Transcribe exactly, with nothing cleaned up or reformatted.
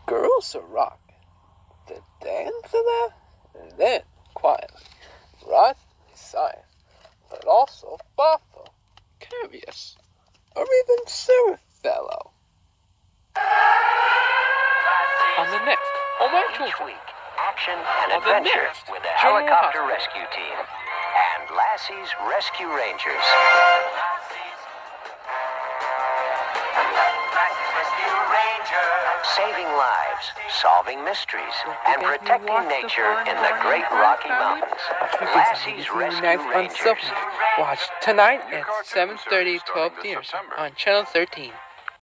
girls are rock, the dance of that, and then quietly, right beside, but also thoughtful, curious, or even serious fellow. On the next, oh my Each children, week, action and On the adventure next with the General Helicopter Hospital. Rescue Team and Lassie's Rescue Rangers. Rescue Rangers. Saving lives, solving mysteries, and Because we protecting watched the nature Barn in the Barn Great Barn Rocky family. Mountains. Watch videos on Lassie's Disney Rescue Nights on Rangers. Supplement. Watch tonight New at cartoon seven thirty, series twelve starting this p.m. September. on Channel thirteen.